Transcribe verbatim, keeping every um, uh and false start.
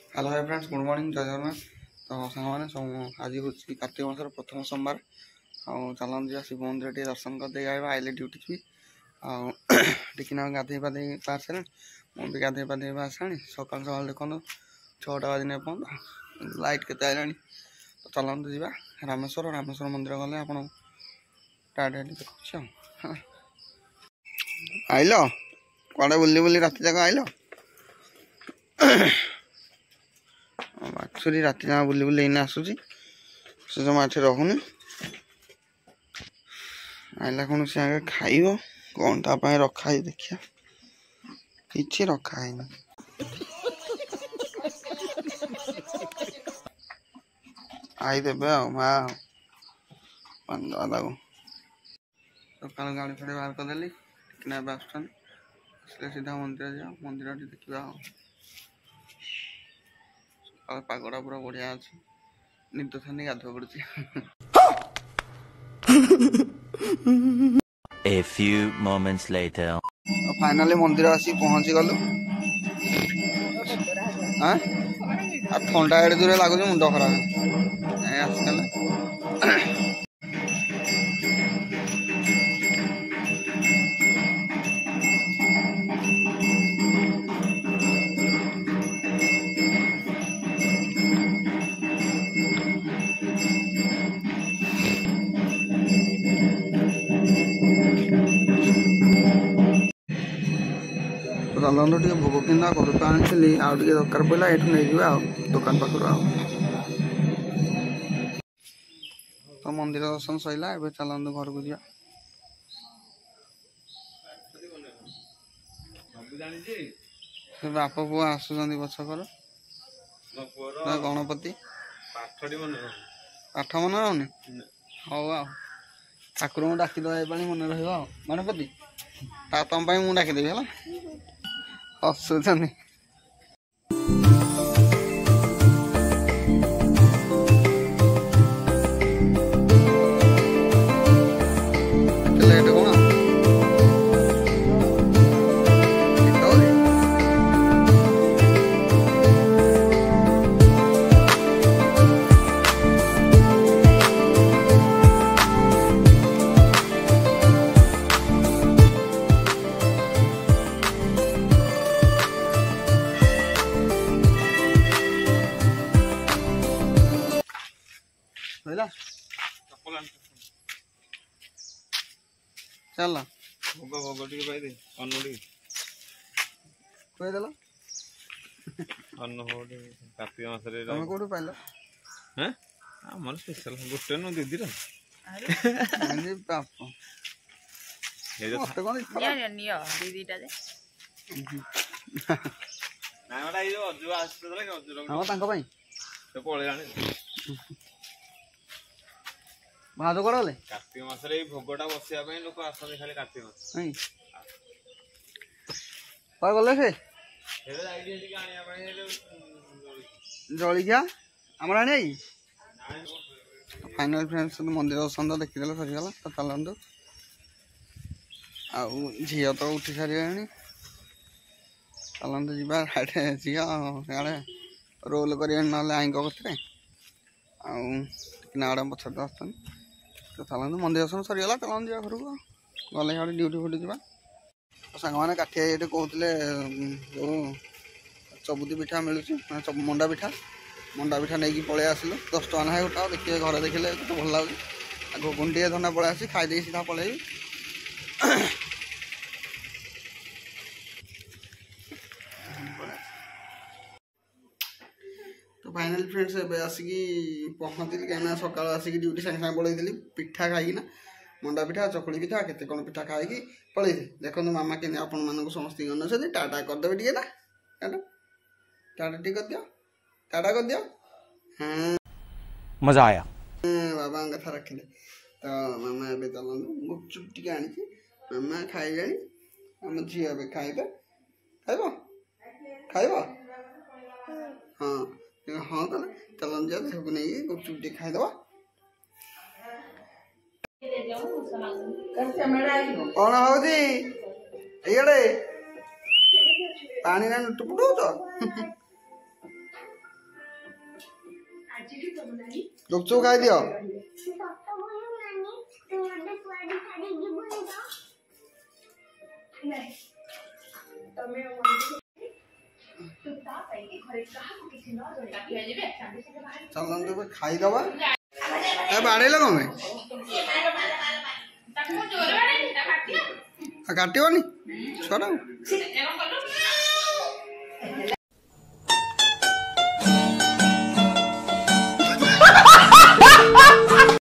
Hello hi friends, good morning, जय जगन्नाथ। तो सांग सब आज हूँ कार्तिक मासर प्रथम सोमवार। आउ चलन जा शिव मंदिर टे दर्शन करदे आइबा आइले ड्यूटी भी आना गाधे पाधे पार सारे मुझे गाधे पाधे आसानी सकाल सकाल देखो छटा बाजी पर्यटन लाइट के आइलानी। तो चलते जा रामेश्वर रामेश्वर मंदिर गले आप देखा आइल कड़े बुली बुली रात जाक आइल बाछुरी रात जमा बुली बुली इना आसूसी से जमा एठे रहुनी आइला कौन से आगे खाइब कौन तापाई रखा है देखिया किसी रखा है आई देवे माँ दादा को सकाल गाड़ी फाड़ी बाहर करदेली टिकना आसान आसले सीधा मंदिर जा मंदिर देखा पागड़ा पूरा बढ़िया अच्छे निद थानी गाधो पड़ी। A few moments later. Finally मंदिर आसी पहुंची गलु हाँ ठंडा एडे दूर लगुच मुंड खराब आसगला चलते टे भोग कि घर आनी आगे दरकार पड़ा ये नहीं दुकान पाखर तो मंदिर दर्शन सैला ए चलते घर को जा बाप पुआ आसुच्च बचकर गणपति पाठ मन रोनी हौ आ ठाकुर को डाकिदे मन रणपति तुम मुझे डाकिदेवी है हसुचंदी लेट कौन चल भोग भोग टी पाई दे अन्न टी कोई देला अन्न हो कार्तिक मास रे तुम कोठु पाइलो हैं हमर स्पेशल गुटे न दीदी रे अरे बाप हे जो मत कोन निया निया दीदीटा जे ना बडा ई जो अजु आस्तला के अजु हम तांको पई तो कोळे आने भाज कड़े कार्तिक मास भोगटा बसिया लोक आसते खाली कार्तिक मास गले से जलिया आम आने फाइनल फ्रेंड्स मंदिर दर्शन तो देखीदे सरीगला तो चलतु झी तो उठी सारे चलतु जा झी आड़े रोल कर आईक कथे आड़े पछे आस तो चलते मंदिर दर्शन सरीगला चलते जा घर को गले आड़े ड्यूटी फुटी जा सांग मैंने काठिया ये कहते जो चबुती पिठा मिलूँ मंडा पिठा मंडा पिठा नहीं पलि आसलु दस टका ना गोटा देखिए घर देखिले तो भल लगे घुगुन टे धना पलि आसी खाईदे सीधा पलि तो फाइनल फ्रेंड्स आसिकी पहुँचली कहीं सकाल आसिक ड्यूटी सागे सागे पलैली पिठा खाईना मंडा पिठा चकुली पिठा केते कौन पिठा खाई पलि देखो मामा के आपण मानक समस्त गन टाटा करदे टे ना टाटा टाटा टी कर दियो टाटा कर दियो हाँ मजा आया बाबा कथा रखिले तो मामा ए चलन गुपचुप टी आनी मामा खाई आम झी ए खाइबे खाइब खाइब हाँ हाँ कल चलन जा सबको नहीं गुपचुप टी खाईदबा कौन हूँ ये पानी ना टुपुट गुपचुप खाई दियो चलन तो खाई दबा ए बाड़े लगा में काटियोनी छोड़ा